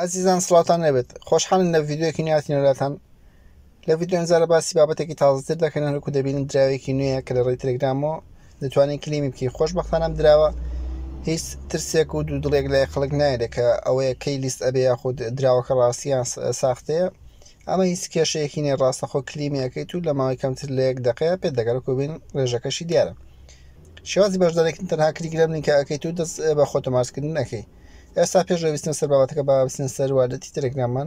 عزیزان سڵاتان لەبێت خۆشحاڵین لە ڤیددیۆکی نواتینەلاتان لە ڤیددیۆ ئەمجارە باسی بابەتێکی تازەتر دەکەن هەرکو دەبینن دراوێکی نوێیە کە لە ڕێی تەلەگرامەوە دەتوانین کلیمی بکەین خۆشبەختانە ئەم دراوە هیچ ترسێک و دوودڵێک لای خەڵک نایێت کە ئەوەیە کەی لیست ئەبێ یاخود دراوەکە ڕاستیان ساختەیە ئەمە هیچ کێشەیەکی نێ ڕاستەخۆ کلیمی ئەەکەیت و لە ماوەی کەمتر لە 1 دقەیە پێت دەگەڕێت بین ڕێژەکەشی دیارە شێوازی بەشدارێکن تەنها کلیک لەم لینکە ئەەکەیت و دەست بە خۆتۆماتکردن نەکەی ئێستا پێش ڕێویستن سەر بابەتەکە بابستن سەر والەتی تەلەگراممان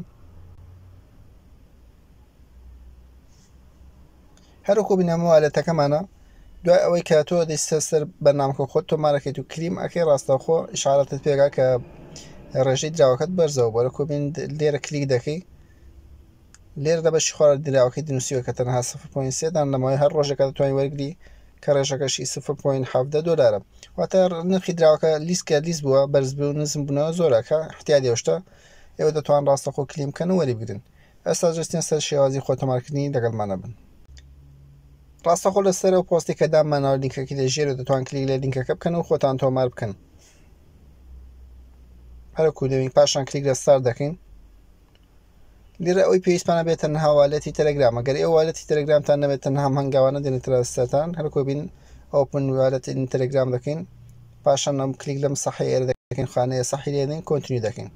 هەروەکو بینەمە والەتەکەمانە دوای ئەوەی کە تۆ دەیستە سەر بەرنامەکە خۆت تۆمارەکەیت و کلیم ئەەکەی ڕاستەوخۆ ئیشارەتت پێگا کە ڕێژەی دراوەکەت بەرزەوە بۆرەکۆ بین لێرە کلیک دەکەی لێرە لە بەشی خۆرە دراوەکەی دنووسیوە کە تەنها 0.3 دان لەماوەی هەر ڕۆژێکە دەتوانین وەرگری کە ڕێژەکەشی 0.7 دۆلارە واتە نرخی دراوەکە لیستکە لیست بووە بەرزبوو و نزم بوونەوە زۆرەکە احتیاجی ئێوەشتە ئێوە دەتوان ڕاستەخۆ کلیم بکەن و وەریبگرن ئێستا جستین سەر شێوازی خۆتۆمارکردنی لەگەڵمانە بن ڕاستەخۆ لەسەرەوە پۆستی کە دامانەوە لینکەکەی لەژێر دەتوان کلیک لە لینکەکە بکەن و خۆتان تۆمار بکەن هەرکو دەوین پاشان کلیک لە ستارت دەکەین لێرە ئەوەی پێویستمانە بێت تەنها والەتی تەلەگرام ئەگەر ئێوە والەتی تەلەگرامتان نەبێت تەنها هەنگاوانە دێنێتە دەستتان هەرکۆ بین ئۆپن والەتی تەلەگرام دەکەین پاشان ئەم کلیک لەم سەحی ئێرە دەکەین خانەیە سەحی لێدەین کۆنتینیو دەکەین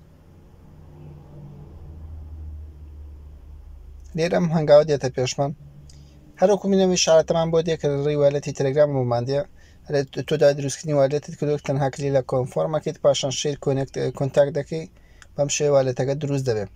لێرە ئەم هەنگاوە دێتە پێشمان هەروەکو بینەوەی شارەتەمان بۆ دێ کە ڕێی والەتی تەلەگرام بۆماندێ تۆ دوای دروستکردنی والەتت کردووە تەنها کلیک لە کۆنفۆرمەکەیت پاشان شیر کۆنتاکت دەکەی بەم شێوە والەتەکە دروست دەبێت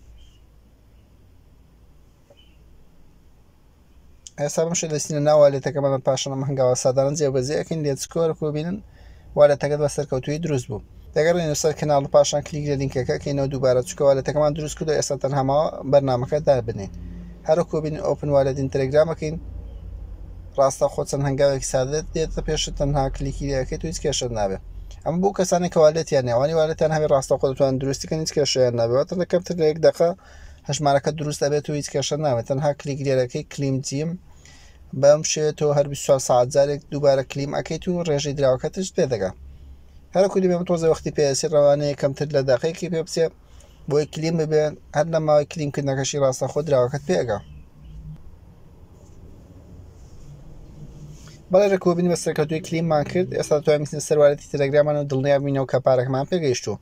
ئێستا بەم شێوە دەستینە ناو والێتەکەمان پاشان ئەم هەنگاوە سادانە جێبەجێ ئەەکەین لێت سکۆرەکۆ بینن والەتەکەت بە سەرکەوتووی دروست بوو دەگەڕێنە سەر کەناڵ و پاشان کلیک لە لینکەکە کەینەوە دووبارە چکە والەتەکەمان دروست کردو ئێستا تەنهاماوە بەرنامەکە دابنێن هەروەکو بین ئۆپن والەتین تەلەگرامەکەین ڕاستەخۆ چەند هەنگاوێکی سادەت دێتە پێشت تەنها کلیکی لەکەیت و هیچ کێشەت نابێت ئەمە بۆ کەسانی کە والێتیان نێوانی والەتیان هەبێت ڕاستەخۆ دەتوانن دروستیکەن هیچ کێشەیان نابێت لە کەمتر لە 1 دقە هەژمارەکە دروست ئەبێت و هیچ کێشە نابێت تەنها کلیک لێرەکەی کلیم جیم بەم شێوێتەوە هەر 24 ساعت جارێک دووبارە کلیم ئەەکەیت و ڕێژەی دراوەکەتش پێ دەگا هەرکو دیبێ تۆزە وەختی پێسی ڕەوانەیە کەمتر لە داقەیەکی پێ بچێت بۆی کلیم ببێن هەر لە ماوەی کلیمکردنەکەشی ڕاستەخۆ دراوەکەت پێگا بەڵێ ڕێکۆ بین بە سەرکەوتووی کلیممان کرد ئێستا دەتوانین سەر والەتی تەلەگرامان و دڵنیا بینەوە کە پارەکەمان پێگەیشتووە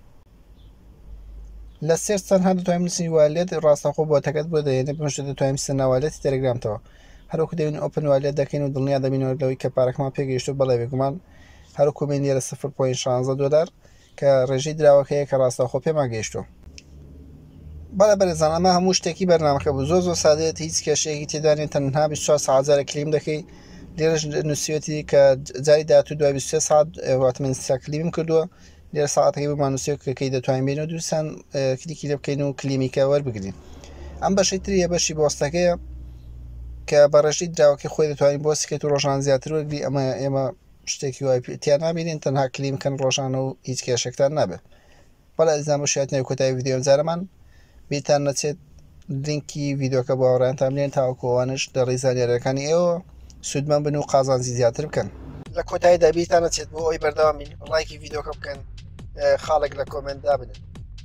لە سێر تەنها دەتوانین بنووسین والێت ڕاستەخۆ بۆتەکەت بۆ دەهێنێ بەمشتە دەتوانین بنووسین ناوالەتی تەلەگرامتەوە هەروەکو دەبین ئۆپن والێت دەکەین و دڵنیا دەبینەوە لەوەی کە پارەکەمان پێگەیشتووە بەڵێ بێگومان هەروەکو بین لێرە 0.16 دۆلار کە ڕێژەی دراوەکەیە کە ڕاستەخۆ پێمان گەیشتووە بەڵێ بەرەزان ئەمە هەموو شتێکی بەرنامەکە بوو زۆر سادەیەت هیچ کێشەیەکی تێدانێت تەنها 24 ساعت جارە کلیم دەکەی لێرەش نووسێتی کە جاری داهاتوو دوای 23 ساعت واتە من کلیمم کردووە لێرە ساعتەکەی بمان نووسێت کەکەی دەتوانین بینەوە دووسان کلیکی لێ بکەین و کلیمیکە وەربگرین ئەم بەشەی تریە بەشی بۆستەکەیە کە بە ڕێژەی دراوەکەی خۆی دەتوانین بۆستکەیت و ڕۆژان زیاتر وەرگری ئێمە شتێکی وای تیان نابینین تەنها کلیم بکەن ڕۆژانە و هیچ کێشێکتان نابێت بەڵێ ئەزیزان بۆ شایەتنەوەی کۆتایی ڤیددیۆ ئەمجارەمان بیرتان نەچێت لینکی ڤیددیۆکە بۆ هاوڕێیانتان بنێن تاوەکو ئەوانش لە ڕێی زانیاریەکانی ئێوە سوودمەند بن و قازانجی زیاتر بکەن لە کۆتاییدا بیرتان نەچێت بۆ ئەوی بەردەوام بین لایکی ڤیددیۆکە بکەن خاڵێک لە کۆمنتدا بنن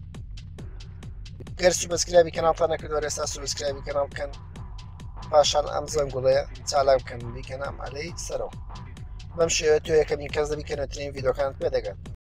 گەر سوبسکرایبی کەناڵتان نەکردووە ئێستا سوبسکرایبی کەناڵ بکەن پاشان ئەم زەنگوڵەیە چالاک بکەن بیکەنە ئەمالەی سەرەوە بەم شێوە تۆ یەکەمین کەس دەبی کە نوێترین ڤیددیۆکانت پێدەگەن